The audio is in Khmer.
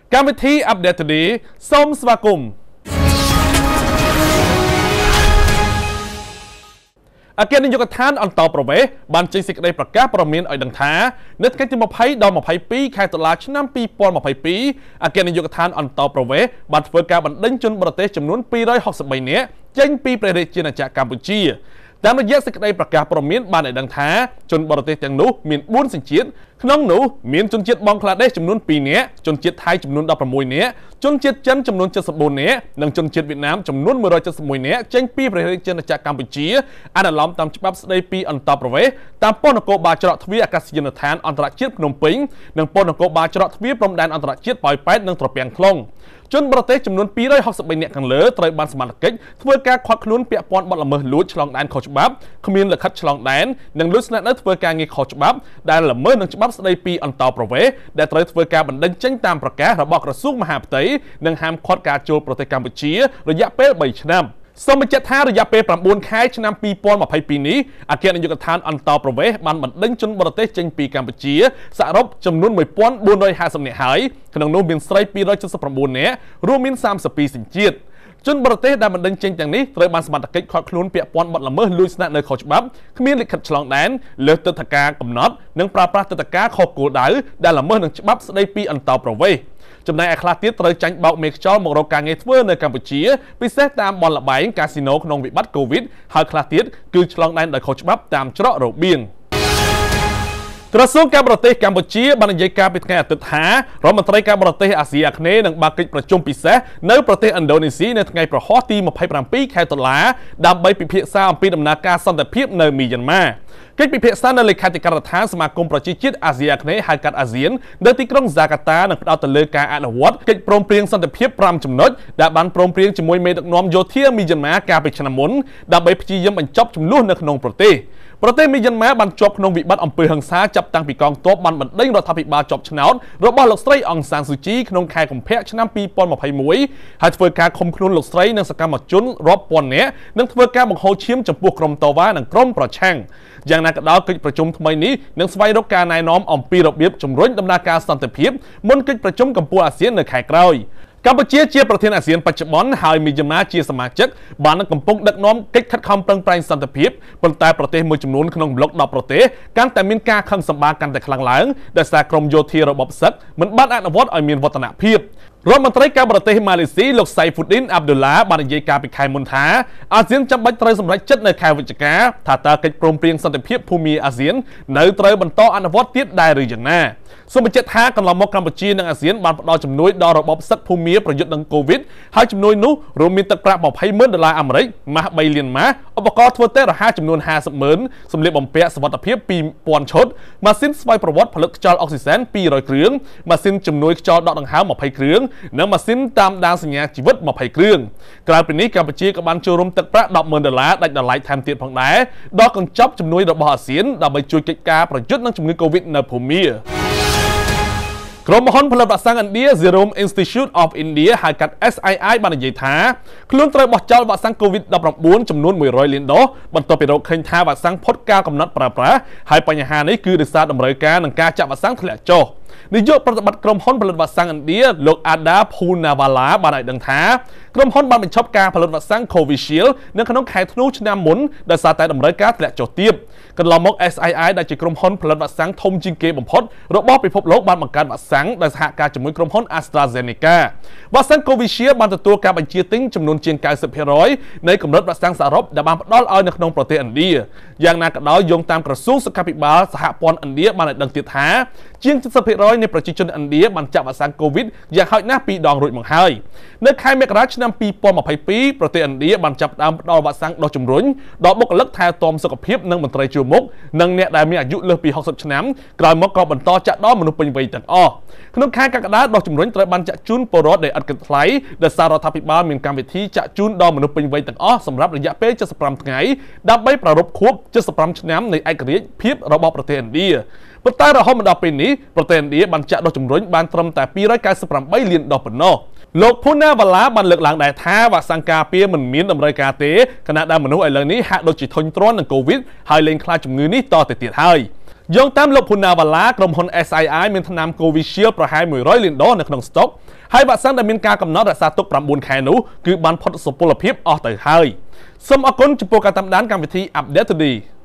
កម្មវិធី Update Today សូមស្វាគមន៍អគ្គនាយកដ្ឋានអន្តរប្រវេសន៍បានចេញសេចក្តីប្រកាសព័ត៌មានឲ្យដឹងថានៅថ្ងៃទី20ដល់22ខែតុលាឆ្នាំ2022អគ្គនាយកដ្ឋានអន្តរប្រវេសន៍បានធ្វើការបណ្ដេញជនបរទេសចំនួន263នាក់ចេញពីព្រះរាជាណាចក្រកម្ពុជាតាមរយៈសេចក្តីប្រកាសព័ត៌មានបានឲ្យដឹងថាជនបរទេសទាំងនោះមាន4សញ្ជាតិក្នុងនោះមានជនជាតិបង់ក្លាដេសចំនួន2នាក់ជនជាតិថៃចំនួន16នាក់ជនជាតិចិនចំនួន74នាក់និងជនជាតិវៀតណាមចំនួន171នាក់ចេញពីព្រះរាជាណាចក្រកម្ពុជាអនុលោមតាមច្បាប់ស្តីពីអន្តរប្រវេសន៍តាមប៉ុស្តិ៍នគរបាលច្រកទ្វារអាកាសយានដ្ឋានអន្តរជាតិភ្នំពេញនិងប៉ុស្តិ៍នគរបាលច្រកទ្វារព្រំដែនអន្តរជាតិប៉ោយប៉ែតនិងត្រពាំង ខ្លងជនបរទេសចំនួន263នាក់ខាងលើត្រូវបានសមត្ថកិច្ចធ្វើការឃាត់ខ្លួនពាក់ព័ន្ធបទល្មើសលួចឆ្លងដែនខុសច្បាប់គ្មានលិខិតឆ្លងដែននិងលួចស្នាក់នៅធ្វើការងារខុសច្បាប់ដែលល្មើសនឹងច្បាប់ស្តីពីអន្តរប្រវេសន៍ដែលត្រូវធ្វើការបណ្ដេញចេញតាមប្រកាសរបស់ក្រសួងមហាផ្ទៃនិងហាមឃាត់ការចូលប្រទេសកម្ពុជារយៈពេល3ឆ្នាំសូមបញ្ជាក់ថារយៈពេល9ខែឆ្នាំ2022នេះអគ្គនាយកដ្ឋានអន្តរប្រវេសន៍បានបណ្ដេញជនបរទេសចេញពីកម្ពុជាសរុបចំនួន1450នាក់ហើយក្នុងនោះមានស្រី279នាក់រួមមាន32សញ្ជាតិជនបរទេសដែលបណ្ដេញចេញទាំងនេះត្រូវបានសមត្ថកិច្ចឃាត់ខ្លួនពាក់ព័ន្ធបទល្មើសលួចស្នាក់នៅខុសច្បាប់គ្មានលិខិតឆ្លងដែនលើសទិដ្ឋាការកំណត់និងប្រើប្រាស់ទិដ្ឋាការខុសគោលដៅដែលល្មើសនឹងច្បាប់ស្តីពីអន្តរប្រវេសន៍ចំណែកឯខ្លះទៀតត្រូវចាញ់បោកមេខ្យល់មករកការងារធ្វើនៅកម្ពុជាពិសេសតាមបនលបែងកាស៊ីណូក្នុងវិបត្តិកូវីដហើយខ្លះទៀតគឺឆ្លងដែនដោយខុសច្បាប់តាមច្រករបៀងក្រសួងការបរទេសកម្ពុជាបាននិយាយការពីថ្ងៃអាទិត្យថារដ្ឋមន្ត្រីការបរទេសអាស៊ីអាគ្នេយ៍នឹងបើកកិច្ចប្រជុំពិសេសនៅប្រទេសឥណ្ឌូនេស៊ីនៅថ្ងៃប្រហោះទី27ខែតុលាដើម្បីពិភាក្សាអំពីដំណើរការសន្តិភាពនៅមីយ៉ាន់ម៉ាកិច្ចពិភាក្សានៅលេខាធិការដ្ឋានសមាគមប្រជាជាតិអាស៊ីអាគ្នេយ៍ហៅកាត់អាស៊ាននៅទីក្រុងហ្សាកាតានឹងផ្ដោតទៅលើការអនុវត្តកិច្ចព្រមព្រៀងសន្តិភាព5ចំណុចដែលបានព្រមព្រៀងជាមួយមេដឹកនាំយោធាមីយ៉ាន់ម៉ាកាលពីឆ្នាំមុនដើម្បីព្យាយាមបញ្ចប់ចំនួននៅក្នុងប្រទេសមីយ៉ាន់ម៉ាបានជាប់ក្នុងវិបត្តិអំពើហិង្សាចាប់តាំងពីកងទ័ពបានបណ្ដេញរដ្ឋាភិបាលជាប់ឆ្នោតរបស់លោកស្រីអង្សានស៊ូជីក្នុងខែកុម្ភៈឆ្នាំ2021ហើយធ្វើការឃុំខ្លួនលោកស្រីនិងសកម្មជនរាប់ពាន់នាក់និងធ្វើការបង្ហូរឈាមចំពោះក្រុមតវ៉ានិងក្រុមប្រឆាំងយ៉ាងណាក៏ដោយកិច្ចប្រជុំថ្មីនេះនឹងស្វែងរកការណែនាំអំពីរបៀបជំរុញដំណើរការសន្តិភាពមុនកិច្ចប្រជុំកំពូលអាស៊ាននៅខែក្រោយកម្ពុជាជាប្រធានអាស៊ានបច្ចុប្បន្នហើយមីយ៉ាន់ម៉ាជាសមាជិកបាននឹងកំពុងដឹកនាំកិច្ចខិតខំប្រឹងប្រែងសន្តិភាពប៉ុន្តែប្រទេសមួយចំនួនក្នុងប្លុក10ប្រទេសកាន់តែមានការខឹងសម្បារកាន់តែខ្លាំងឡើងដោយសារក្រមយោធារបបសឹកមិនបានអនុវត្តឲ្យមានវឌ្ឍនភាពរដ្ឋមន្ត្រីការបរទេសម៉ាឡេស៊ីលោកសៃហ្វូឌីនអាប់ឌុលឡាបាននិយាយការពីខែមុនថាអាស៊ានចាំបាច់ត្រូវសម្រេចចិត្តនៅខែវិច្ឆិកាថាតើកិច្ចព្រមព្រៀងសន្តិភាពភូមាអាស៊ាននៅត្រូវបន្តអនុវត្តទៀតដែរឬយ៉ាងណាសូមបញ្ជាក់ថាកន្លងមកកម្ពុជានិងអាស៊ានបានផ្ដល់ជំនួយដល់របបសឹកភូមាប្រយុទ្ធនឹងកូវីដហើយជំនួយនោះរួមមានទឹកប្រាក់$200,000អាមេរិកម៉ាស់3លានម៉ាស់ឧបករណ៍ធ្វើតេស្តរហ័សចំនួន50,000សម្លៀកបំពាក់សុវត្ថិភាព2000ឈុតម៉ាស៊ីនស្វ័យប្រវត្តិផលិតខ្យល់អុកស៊ីសែន200គ្រឿងម៉ាស៊ីនជំនួយខ្យល់ដកដង្ហើម20គ្រឿងនិងម៉ាស៊ីនតាមដានសញ្ញាជីវិត20គ្រឿងក្រៅពីនេះកម្ពុជាក៏បានចូលរួមទឹកប្រាក់$10,000ដាច់ដោយឡែកថែមទៀតផងដែរដល់កញ្ចប់ជំនួយរបស់អាស៊ានដើម្បីជួយកិច្ចការប្រយុទ្ធនឹងជំងឺកូវីដនៅភូមាក្រុមហ៊ុនផលិតវ៉ាក់សាំងឥណ្ឌា Serum Institute of India ហៅកាត់ SII បាននិយាយថាខ្លួនត្រូវបោះចោលវ៉ាក់សាំង COVID-19 ចំនួន100លានដូសបន្ទាប់ពីរកឃើញថាវ៉ាក់សាំងផុតកាលកំណត់ប្រើប្រាស់ហើយបញ្ហានេះគឺដោយសារតម្រូវការនិងការចាក់វ៉ាក់សាំងធ្លាក់ចុះនាយកប្រតិបត្តិក្រុមហ៊ុនផលិតវ៉ាក់សាំងឥណ្ឌាលោក Ada Poonawalla បានឲ្យដឹងថាក្រុមហ៊ុនបានបញ្ឈប់ការផលិតវ៉ាក់សាំង Covishield នៅក្នុងខែធ្នូឆ្នាំមុនដោយសារតែតម្រូវការធ្លាក់ចុះទាបកន្លងមក SII ដែលជាក្រុមហ៊ុនផលិតវ៉ាក់សាំងធំជាងគេបំផុតរបស់ពិភពលោកបានបង្កើតវ៉ាក់សាំងដោយសហការជាមួយក្រុមហ៊ុន AstraZeneca វ៉ាក់សាំង Covishield បានទទួលការបញ្ជាទិញចំនួនជាង 90% នៃកម្រិតវ៉ាក់សាំងសរុបដែលបានផ្ដល់ឲ្យនៅក្នុងប្រទេសឥណ្ឌាយ៉ាងណាក៏ដោយយោងតាមក្រសួងសុខាភិបាលសហព័ន្ធឥណ្ឌាបានឲ្យដឹងទៀតថាជាង 70% នៃប្រជាជនឥណ្ឌាបានចាក់វ៉ាក់សាំង COVID យ៉ាងហោចណាស់2ដងរួចមកហើយនៅខែមករាឆ្នាំ2022ប្រទេសឥណ្ឌាបានចាប់ផ្ដើមផ្ដល់វ៉ាក់សាំងដុសជំរុញដល់បុគ្គលិកថែទាំសុខភាពនិងមន្ត្រីជួរមុខនិងអ្នកដែលមានអាយុលើសពី60ឆ្នាំក្រោយមកក៏បន្តចាក់ដល់មនុស្សពេញវ័យទាំងអស់ក្នុងខែកក្កដាដុសជំរុញត្រូវបានចាក់ជូនពលរដ្ឋដែលឥតគិតថ្លៃដោយសាររដ្ឋាភិបាលមានកម្មវិធីចាក់ជូនដល់មនុស្សពេញវ័យទាំងអស់សម្រាប់រយៈពេល75ថ្ងៃដើម្បីប្រារព្ធខួប75ឆ្នាំនៃឯករាជ្យភាពរបស់ប្រទេសឥណ្ឌាប៉ុន្តែរហូតមកដល់ពេលនេះប្រទេសឥណ្ឌាបានចាក់ដុសជំរុញបានត្រឹមតែ298លានដុសប៉ុណ្ណោះលោកភូណាវ៉ាឡាបានលើកឡើងដែរថាវ៉ាក់សាំងការពារមិនមានតម្រូវការទេខណៈដែលមនុស្សឥឡូវនេះហាក់ដូចជាធុញទ្រាន់នឹងកូវីដហើយលែងខ្លាចជំងឺនេះតទៅទៀតហើយយោងតាមលោកភុណាវ៉ាឡាក្រុមហ៊ុន SII មានថ្នាំ Covishield ប្រហែល100លានដុល្លារនៅក្នុងស្តុកហើយវ៉ាក់សាំងដែលមានការកំណត់រក្សាទុក9ខែនោះគឺបានផុតសុពលភាពអស់ទៅហើយសូមអរគុណចំពោះការតាមដានកម្មវិធី Update Today